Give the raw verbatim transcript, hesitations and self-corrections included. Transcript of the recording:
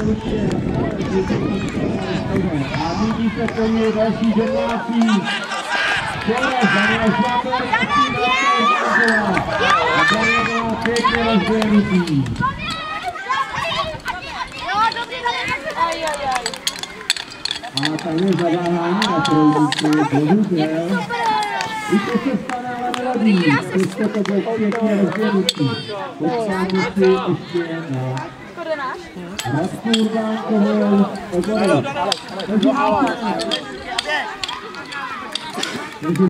A nyní se plní další žernácí. Čorez, Daniel Šláper, a Daniela pěkně rozdělnutý. A tam je zaváhání na trojnici, bohužel. I to se stane, ale nevadí, přesto to bylo pěkně rozdělnutý. Poslánu si ještě na Radku Urbánkovou oboru.